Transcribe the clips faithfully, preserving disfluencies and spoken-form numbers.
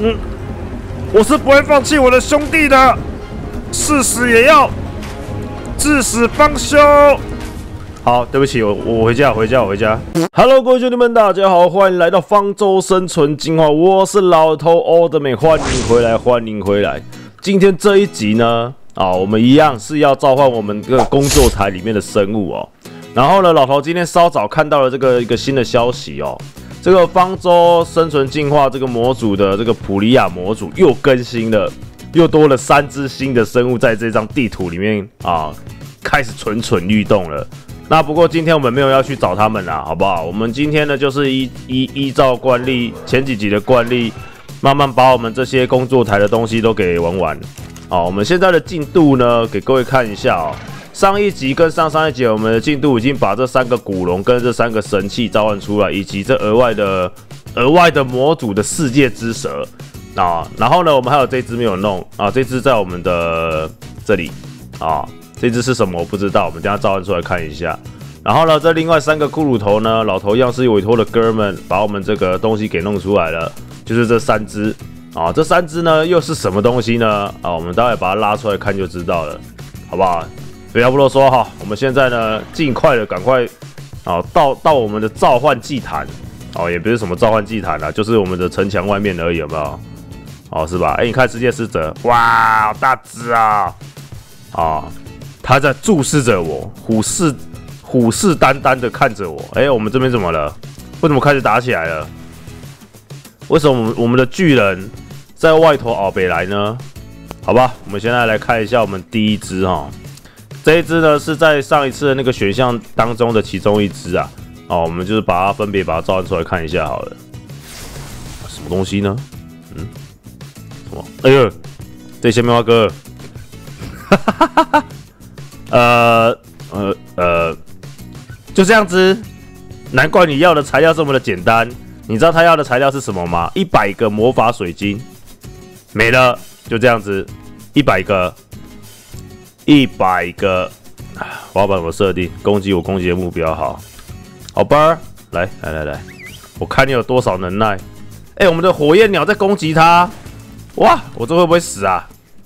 嗯，我是不会放弃我的兄弟的，誓死也要至死方休。好，对不起，我我回家，我回家，我回家。Hello， 各位兄弟们，大家好，欢迎来到方舟生存进化，我是老头 Oldman， 欢迎回来，欢迎回来。今天这一集呢，啊，我们一样是要召唤我们这个工作台里面的生物哦。然后呢，老头今天稍早看到了这个一个新的消息哦，这个方舟生存进化这个模组的这个普利亚模组又更新了，又多了三只新的生物在这张地图里面啊，开始蠢蠢欲动了。那不过今天我们没有要去找他们啦，好不好？我们今天呢就是依依依照惯例，前几集的惯例，慢慢把我们这些工作台的东西都给玩完。好，我们现在的进度呢，给各位看一下哦。上一集跟上上一集，我们的进度已经把这三个古龙跟这三个神器召唤出来，以及这额外的额外的模组的世界之蛇啊。然后呢，我们还有这只没有弄啊，这只在我们的这里啊。这只是什么我不知道，我们等一下召唤出来看一下。然后呢，这另外三个骷髅头呢，老头一样是委托的哥们把我们这个东西给弄出来了，就是这三只啊。这三只呢又是什么东西呢？啊，我们待会把它拉出来看就知道了，好不好？不要不啰嗦哈，我们现在呢尽快的赶快啊到到我们的召唤祭坛哦，也不是什么召唤祭坛啦，就是我们的城墙外面而已，有没有？哦，是吧？哎，你看世界使者，哇，好大只啊！啊。他在注视着我，虎视虎视眈眈的看着我。哎、欸，我们这边怎么了？为什么开始打起来了？为什么我们我们的巨人在外头熬北来呢？好吧，我们现在来看一下我们第一只哈。这一只呢是在上一次的那个选项当中的其中一只啊。哦，我们就是把它分别把它召唤出来看一下好了。什么东西呢？嗯，什么？哎呦，这些棉花哥，哈哈哈哈。呃呃呃，就这样子，难怪你要的材料这么的简单。你知道他要的材料是什么吗？一百个魔法水晶，没了，就这样子，一百个，一百个。我要把怎么设定？攻击我攻击的目标，好，好吧，来来来来，我看你有多少能耐。哎、欸，我们的火焰鸟在攻击他，哇，我这会不会死啊？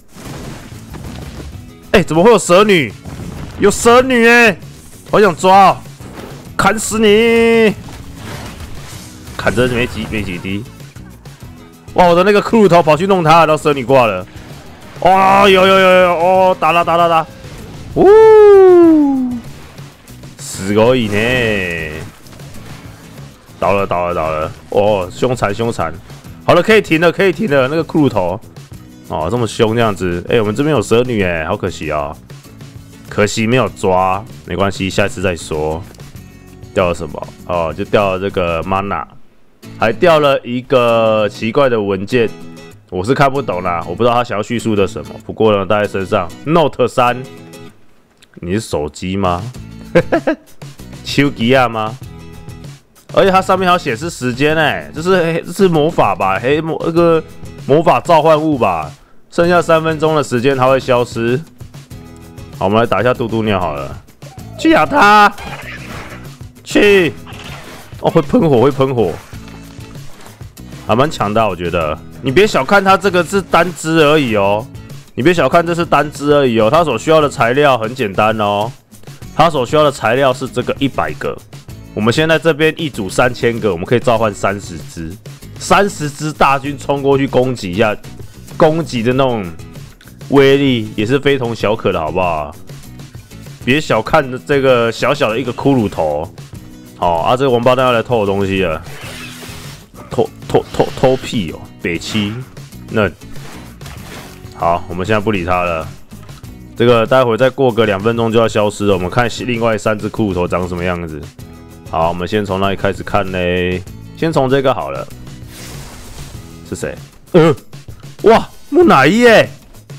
哎、欸，怎么会有蛇女？有蛇女哎、欸，好想抓哦，砍死你！砍着没几没几滴。哇，我的那个骷髅头跑去弄他，然后蛇女挂了。哇，有有有有哦，打啦打啦打！呜，死狗影呢！倒了倒了倒了！哦，凶残凶残！好了，可以停了可以停了，那个骷髅头哦这么凶这样子，哎、欸，我们这边有蛇女哎、欸，好可惜哦。可惜没有抓，没关系，下次再说。掉了什么？哦，就掉了这个 mana， 还掉了一个奇怪的文件，我是看不懂啦，我不知道他想要叙述的什么。不过呢，带在身上 ，Note 三，你是手机吗？手机啊吗？而且它上面还有显示时间哎，这是这是魔法吧？黑魔那个魔法召唤物吧？剩下三分钟的时间它会消失。好，我们来打一下嘟嘟鸟好了，去咬它，去！哦，会喷火，会喷火，还蛮强的，我觉得。你别小看它，这个是单只而已哦。你别小看这是单只而已哦，它所需要的材料很简单哦。它所需要的材料是这个一百个。我们现在这边一组三千个，我们可以召唤三十只，三十只大军冲过去攻击一下，攻击的那种。威力也是非同小可的，好不好？别小看这个小小的一个骷髅头，好、哦、啊！这个王八蛋要来偷我东西了，偷偷偷偷屁哦，北七那好，我们现在不理他了。这个待会再过个两分钟就要消失了，我们看另外三只骷髅头长什么样子。好，我们先从哪里开始看呢？先从这个好了，是谁？呃，哇，木乃伊耶！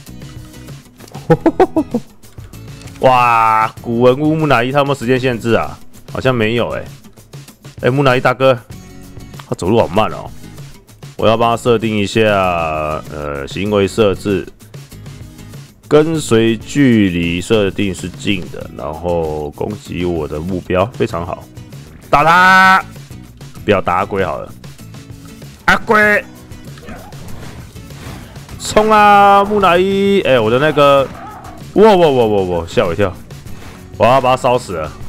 哇，古文屋木乃伊，他有没有时间限制啊？好像没有哎、欸。哎、欸，木乃伊大哥，他走路好慢哦。我要帮他设定一下，呃，行为设置，跟随距离设定是近的，然后攻击我的目标，非常好。打他！不要打阿龟好了。阿龟， 冲啊，木乃伊！哎、欸，我的那个，哇哇哇哇哇，吓我一跳！我要把它烧死了。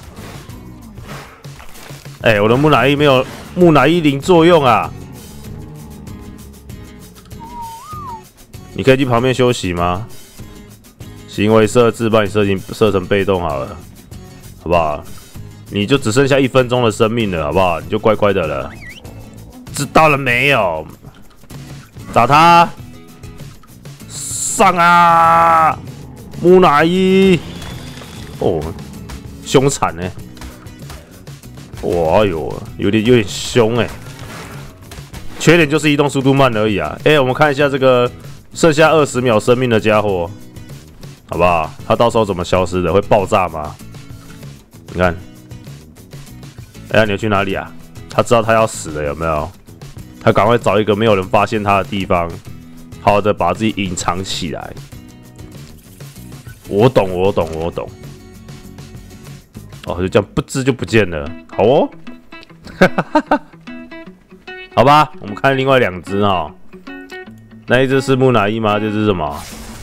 哎、欸，我的木乃伊没有木乃伊零作用啊！你可以去旁边休息吗？行为设置帮你设定设成被动好了，好不好？你就只剩下一分钟的生命了，好不好？你就乖乖的了，知道了没有？打他！上啊！木乃伊！哦，凶残呢、欸！哇哎呦，有点有点凶哎、欸。缺点就是移动速度慢而已啊。哎、欸，我们看一下这个剩下二十秒生命的家伙，好不好？他到时候怎么消失的？会爆炸吗？你看，哎、欸、呀，你要去哪里啊？他知道他要死了，有没有？他赶快找一个没有人发现他的地方，好好的把自己隐藏起来。我懂，我懂，我懂。哦，就这样不知就不见了，好哦。好吧，我们看另外两只哈。那一只是木乃伊吗？这只是什么？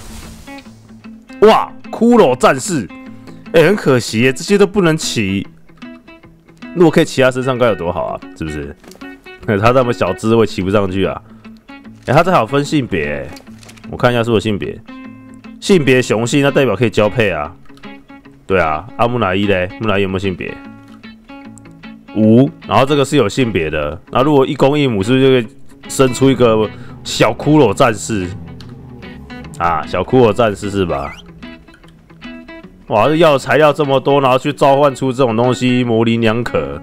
哇，骷髅战士！哎、欸，很可惜耶，这些都不能骑。如果可以骑他身上，该有多好啊！是不是？他那么小只，会骑不上去啊。哎、欸，他这还有分性别，我看一下是我性别。性别雄性，那代表可以交配啊。对啊，阿、啊、木乃伊嘞，木乃伊有没有性别？无。然后这个是有性别的。那如果一公一母，是不是就会生出一个小骷髅战士？啊，小骷髅战士是吧？哇，这要的材料这么多，然后去召唤出这种东西，模棱两可。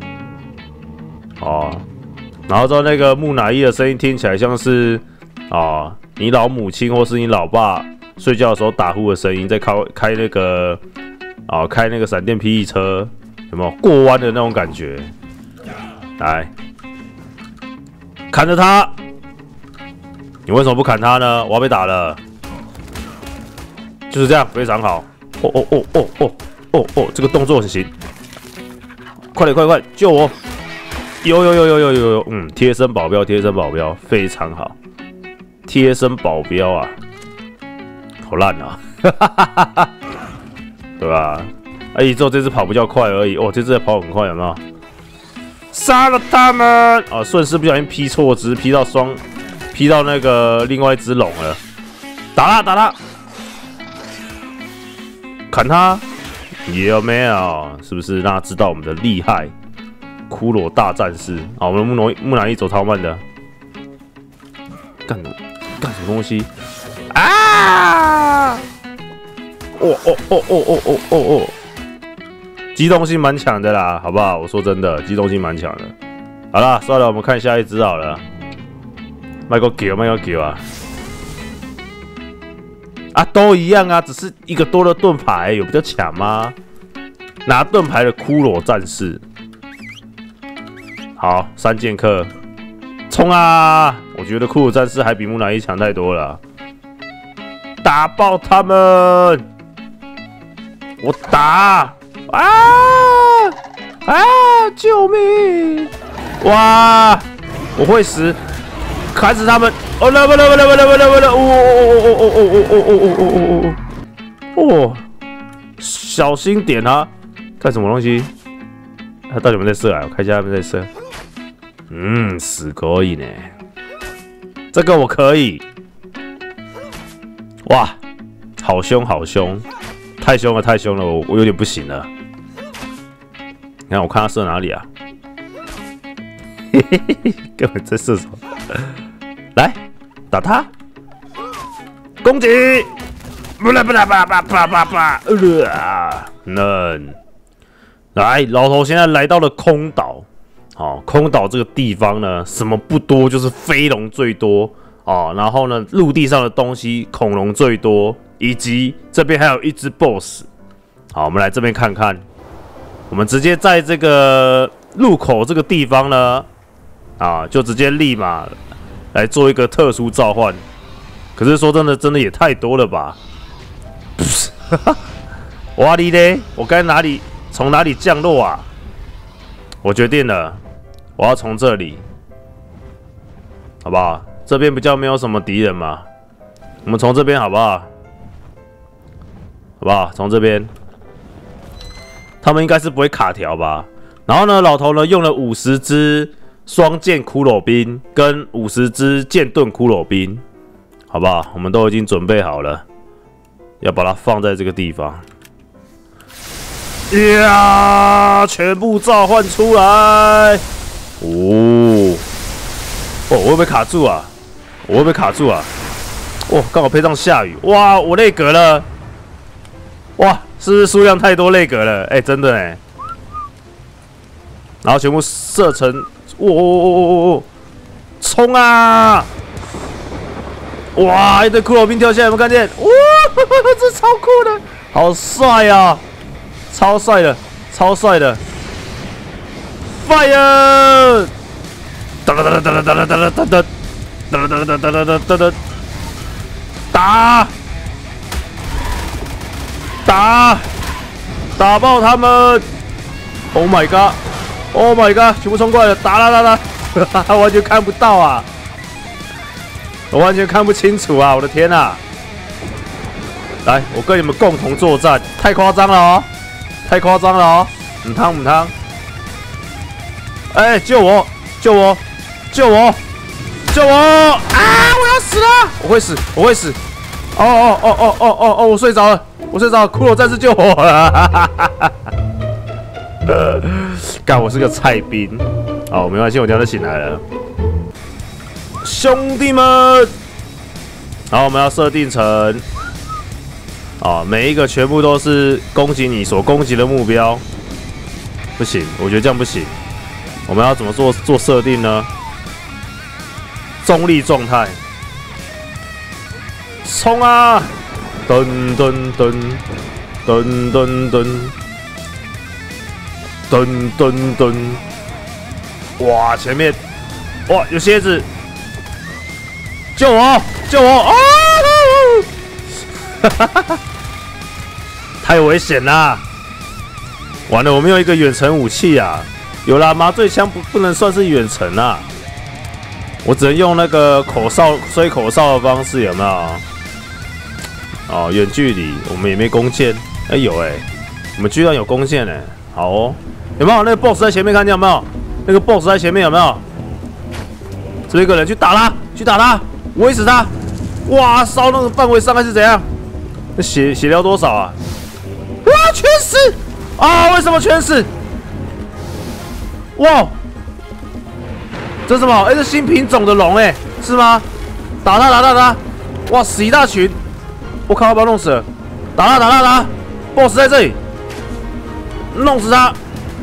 哦，然后之后那个木乃伊的声音听起来像是啊，你老母亲或是你老爸睡觉的时候打呼的声音，在开开那个啊开那个闪电霹雳车，有没有过弯的那种感觉？来，砍着他！你为什么不砍他呢？我要被打了，就是这样，非常好。哦哦哦哦哦哦哦，这个动作很行，快点快快救我！有有有有有有有，嗯，贴身保镖，贴身保镖，非常好，贴身保镖啊，好烂啊，对吧？哎，之后这只跑比较快而已，哦，这只跑很快，有没有？杀了他们！啊，顺势不小心劈错只，劈到双，劈到那个另外一只龙了，打他打他！砍他，有没有？是不是让他知道我们的厉害？骷髅大战士，啊，我们木乃木乃伊走超慢的，干干什么东西？啊！哦哦哦哦哦哦哦哦！机动性蛮强的啦，好不好？我说真的，机动性蛮强的。好啦，算了，我们看下一只好了。卖个球，卖个球啊！啊，都一样啊，只是一个多的盾牌，有比较强吗？拿盾牌的骷髅战士，好，三剑客，冲啊！我觉得骷髅战士还比木乃伊强太多了，打爆他们！我打啊啊！救命！哇，我会死，砍死他们！哦，来不来不来不来不来不来！哦哦哦哦哦哦哦哦哦哦哦哦！哦，小心点啊！干什么东西？他到底有没有在射啊？我看一下他们在射。嗯，死可以呢。这个我可以。哇，好凶好凶，太凶了太凶了，我我有点不行了。你看我看他射哪里啊？嘿嘿嘿，根本在射手。来，打他！攻击！不啦不啦吧吧吧吧吧！呃，能。来，老头现在来到了空岛。好、哦，空岛这个地方呢，什么不多，就是飞龙最多哦。然后呢，陆地上的东西，恐龙最多，以及这边还有一只 boss。好，我们来这边看看。我们直接在这个入口这个地方呢，啊，就直接立马来做一个特殊召唤。可是说真的，真的也太多了吧？哇哩嘞！我该哪里从哪里降落啊？我决定了。我要从这里，好不好？ 这边比较没有什么敌人嘛，我们从这边好不好？好不好？从这边，他们应该是不会卡条吧？然后呢，老头呢用了五十只双剑骷髅兵跟五十只剑盾骷髅兵，好不好？我们都已经准备好了，要把它放在这个地方。呀！全部召唤出来！哦，哦，我会不会卡住啊？我会不会卡住啊？哇，刚好配上下雨，哇，我内格了！哇，是不是数量太多内格了？哎、欸，真的哎。然后全部射成，哇哇哇哇哇！冲啊！哇，一堆骷髅兵跳下来，有没有看见？哇，这超酷的，好帅啊！超帅的，超帅的 ！Fire！ 哒哒哒哒哒哒哒哒哒哒哒哒哒哒哒哒哒！打！打！打爆他们 ！Oh my god！Oh my god！ 全部冲过来了！打啦打打！完全看不到啊！我完全看不清楚啊！我的天啊！来，我跟你们共同作战，太夸张了哦！太夸张了哦！母汤母汤！哎、欸，救我！救我！救我！救我！啊！我要死了！我会死！我会死！哦哦哦哦哦哦哦！我睡着了！我睡着了！骷髅战士救我了！干，我是个菜兵。好，没关系，我等下就醒来了。兄弟们，然后我们要设定成。啊，每一个全部都是攻击你所攻击的目标，不行，我觉得这样不行。我们要怎么做做设定呢？中立状态，冲啊！噔噔噔噔噔噔噔噔噔！哇，前面哇有蝎子，救我！救我！啊！哈哈哈！太危险啦！完了，我们有一个远程武器啊！有啦，麻醉枪不不能算是远程啊，我只能用那个口哨吹口哨的方式，有没有？哦，远距离，我们也没弓箭，哎、欸、有哎、欸，我们居然有弓箭哎，好哦，有没有？那个 boss 在前面，看见有没有？那个 boss 在前面有没有？这一个人去打他，去打他，围死他！哇，烧那个范围伤害是怎样？那血血量多少啊？哇，全死！啊，为什么全死？哇，这是什么？哎、欸，这新品种的龙哎、欸，是吗？打他，打他，打他！哇，死一大群！我靠，要把他弄死了！打他，打他，打他 ！boss 在这里，弄死他！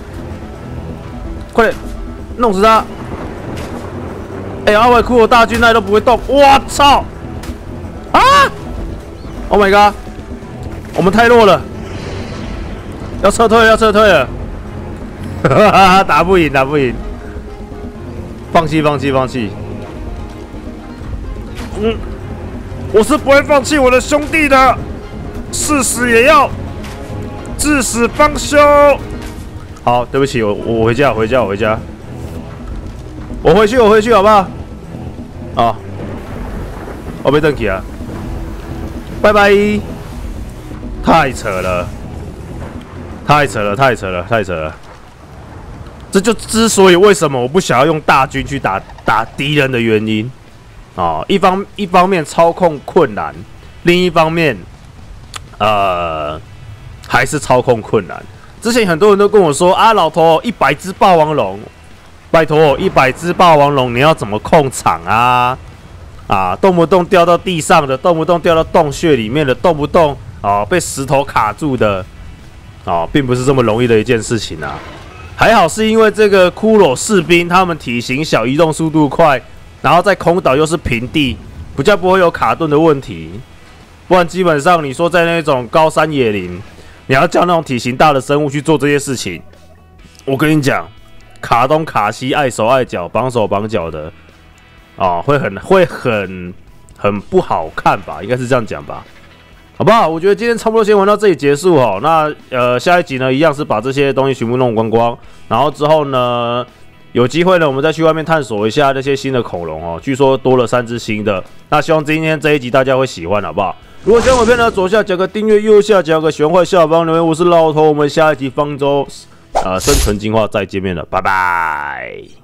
快点，弄死他！哎、欸，阿伟骷髅大军那都不会动，我操！啊 ！Oh my god！ 我们太弱了，要撤退了，要撤退了！哈哈哈，打不赢，打不赢，放弃，放弃，放弃！嗯，我是不会放弃我的兄弟的，誓死也要至死方休。好，对不起，我我回家，我回家，我回家，我回去，我回去，好不好？啊，我被登起啊！拜拜！太扯了，太扯了，太扯了，太扯了！这就之所以为什么我不想要用大军去打打敌人的原因啊！一方一方面操控困难，另一方面，呃，还是操控困难。之前很多人都跟我说啊，老头，一百只霸王龙，拜托，一百只霸王龙你要怎么控场啊？啊，动不动掉到地上的，动不动掉到洞穴里面的，动不动啊被石头卡住的，啊，并不是这么容易的一件事情啊。还好是因为这个骷髅士兵，他们体型小，移动速度快，然后在空岛又是平地，比较不会有卡顿的问题。不然基本上你说在那种高山野林，你要叫那种体型大的生物去做这些事情，我跟你讲，卡东卡西，碍手碍脚，绑手绑脚的。啊、哦，会很会很很不好看吧？应该是这样讲吧，好不好？我觉得今天差不多先玩到这里结束哦。那呃，下一集呢，一样是把这些东西全部弄光光，然后之后呢， 有机会呢，我们再去外面探索一下那些新的恐龙哦。据说多了三只新的，那希望今天这一集大家会喜欢，好不好？如果喜欢我片呢，左下角个订阅，右下角个喜欢坏下方留言。我是老头，我们下一集方舟呃生存进化再见面了，拜拜。